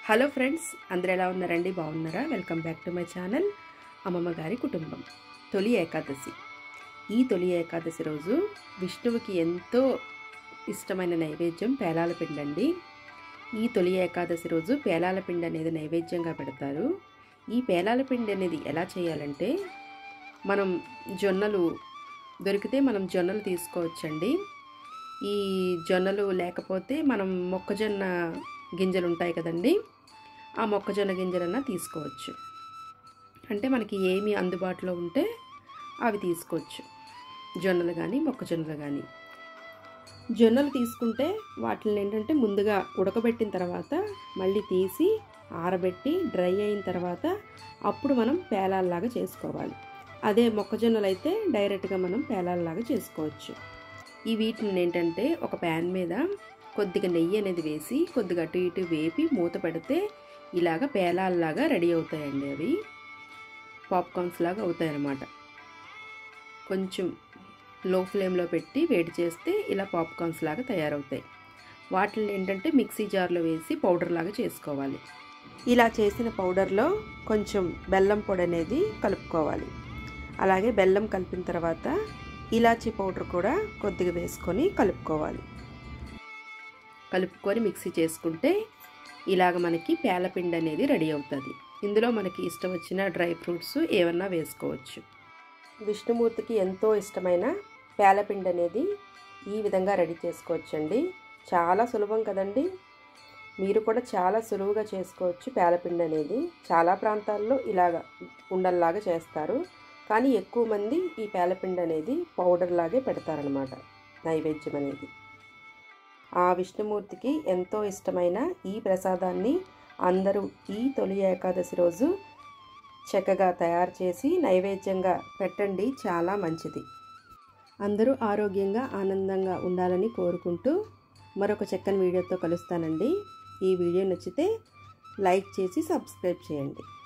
Hello friends, అందరూ ఎలా ఉన్నారండి? బాగున్నారా? Welcome back to my channel అమ్మమ్మ గారి కుటుంబం. తొలి ఏకాదశి. ఈ తొలి ఏకాదశి రోజు విష్ణువుకి ఎంతో ఇష్టమైన నైవేద్యం పేలాల పిండి అండి. ఈ తొలి ఏకాదశి రోజు పేలాల పిండి అనేది నైవేద్యంగా పెడతారు. ఈ పేలాల పిండి అనేది ఎలా చేయాలంటే, మనం జొన్నలు దొరికితే మనం జొన్నలు తీసుకోవచ్చండి. ఈ జొన్నలు లేకపోతే మనం మొక్కజొన్న గింజలు ఉంటాయి కదండి, ఆ మొక్కజొన్న గింజలన్నా తీసుకోవచ్చు. అంటే మనకి ఏమి అందుబాటులో ఉంటే అవి తీసుకోవచ్చు, జొన్నలు కానీ మొక్కజొన్నలు కానీ. జొన్నలు తీసుకుంటే వాటిని ఏంటంటే ముందుగా ఉడకబెట్టిన తర్వాత మళ్ళీ తీసి ఆరబెట్టి డ్రై అయిన తర్వాత అప్పుడు మనం పేలాల్లాగా చేసుకోవాలి. అదే మొక్కజొన్నలు అయితే డైరెక్ట్గా మనం పేలాల్లాగా చేసుకోవచ్చు. ఈ వీటిని ఏంటంటే ఒక ప్యాన్ మీద కొద్దిగా నెయ్యి అనేది వేసి కొద్దిగా అటు ఇటు వేపి మూత పెడితే ఇలాగ పేలాల్లాగా రెడీ అవుతాయండి. అవి పాప్కార్న్స్ లాగా అవుతాయి అన్నమాట. కొంచెం లో ఫ్లేమ్లో పెట్టి వేడి చేస్తే ఇలా పాప్కార్న్స్ లాగా తయారవుతాయి. వాటిని ఏంటంటే మిక్సీ జార్లో వేసి పౌడర్ లాగా చేసుకోవాలి. ఇలా చేసిన పౌడర్లో కొంచెం బెల్లం పొడి అనేది కలుపుకోవాలి. అలాగే బెల్లం కలిపిన తర్వాత ఇలాచీ పౌడర్ కూడా కొద్దిగా వేసుకొని కలుపుకొని మిక్సీ చేసుకుంటే ఇలాగ మనకి పేలపిండి అనేది రెడీ అవుతుంది. ఇందులో మనకి ఇష్టం వచ్చిన డ్రై ఫ్రూట్స్ ఏమన్నా వేసుకోవచ్చు. విష్ణుమూర్తికి ఎంతో ఇష్టమైన పేలపిండి అనేది ఈ విధంగా రెడీ చేసుకోవచ్చండి. చాలా సులభం కదండి. మీరు కూడా చాలా సులువుగా చేసుకోవచ్చు. పేలపిండి అనేది చాలా ప్రాంతాల్లో ఇలాగ ఉండల్లాగా చేస్తారు, కానీ ఎక్కువ మంది ఈ పేలపిండి అనేది పౌడర్ లాగే పెడతారనమాట నైవేద్యం అనేది. ఆ విష్ణుమూర్తికి ఎంతో ఇష్టమైన ఈ ప్రసాదాన్ని అందరూ ఈ తొలి ఏకాదశి రోజు చక్కగా తయారు చేసి నైవేద్యంగా పెట్టండి. చాలా మంచిది. అందరూ ఆరోగ్యంగా ఆనందంగా ఉండాలని కోరుకుంటూ మరొక చక్కని వీడియోతో కలుస్తానండి. ఈ వీడియో నచ్చితే లైక్ చేసి సబ్స్క్రైబ్ చేయండి.